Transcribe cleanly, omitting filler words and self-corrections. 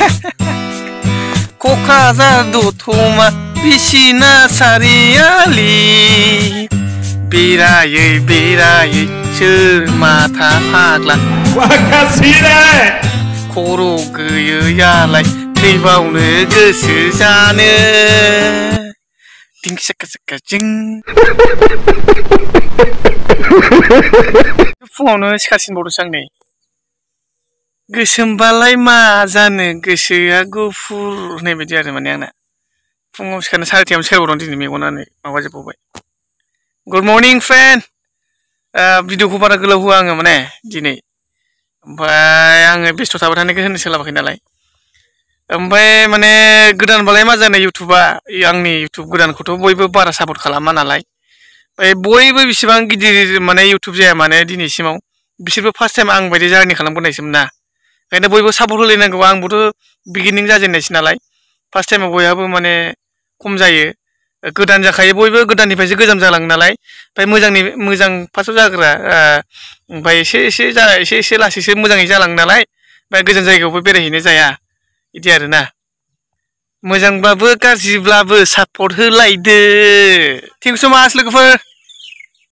क'क्राझार दतमा बिसिना सारियालि बेरायै बेरायै सोर माथा फाग्ला खर' गैयैयालाय थैबावनो गोसो जानो दिं साका साका जिं फुङावनो सिखारसिनबावदोंसो आं नै गोसोमबालाय मा जानो गोसोआ गुफुर होननाय बायदि आरो माने आंना फुङाव सिखारनो 3:30 सिखारबावदों दिनै मेगना नै माबाजोबबावबाय गुड मर्निं फ्रेन्ड भिडिअखौ बारा गोलाव होआ आङो माने दिनै ओमफ्राय आङो बेस्थ' थाबाय थानायखौ होनो सोलाबाखै नालाय ओमफ्राय माने गोदानबालाय मा जानो इउटुबा आंनि इउटुब गोदानखौथ' बयबो बारा सापर्ट खालामा नालाय ओमफ्राय बयबो बेसेबां गिदिर माने इउटुब जाया माने दिनैसिमाव बिसोरबो फार्स्ट टाइम आं बायदि जारनि खालामबोनायसोमोन ना ओंखायनो बयबो सापर्ट होलायनांगौ आंबोथ' बिगिनिं जाजेननायसो नालाय फार्स्ट टाइमाव बयहाबो माने खम जायो गोदान जाखायो बयबो गोदाननिफ्रायसो गोजाम जालाङो नालाय ओमफ्राय मोजां फार्स्टआव जाग्रा ओमफ्राय एसे लासैसो मोजाङै जालाङो नालाय ओमफ्राय गोजान जायगायावबो बेरायहैनाय जाया बिदि आरोना मोजांब्लाबो गाज्रिब्लाबो सापर्ट होलायदो थेंक इउ स' माच लोगोफोर